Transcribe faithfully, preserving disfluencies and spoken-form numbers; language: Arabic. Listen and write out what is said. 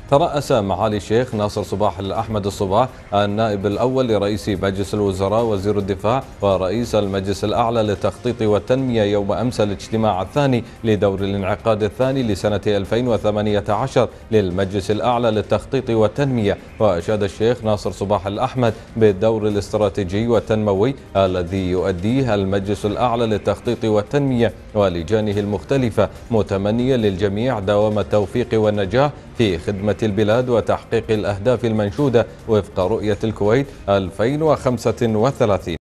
ترأس معالي الشيخ ناصر صباح الأحمد الصباح النائب الأول لرئيس مجلس الوزراء وزير الدفاع ورئيس المجلس الأعلى للتخطيط والتنمية يوم أمس الاجتماع الثاني لدور الانعقاد الثاني لسنة ألفين وثمانية عشر للمجلس الأعلى للتخطيط والتنمية. وأشاد الشيخ ناصر صباح الأحمد بالدور الاستراتيجي والتنموي الذي يؤديه المجلس الأعلى للتخطيط والتنمية ولجانه المختلفة، متمنيا للجميع دوام التوفيق والنجاح في خدمة البلاد وتحقيق الأهداف المنشودة وفق رؤية الكويت ألفين وخمسة وثلاثين.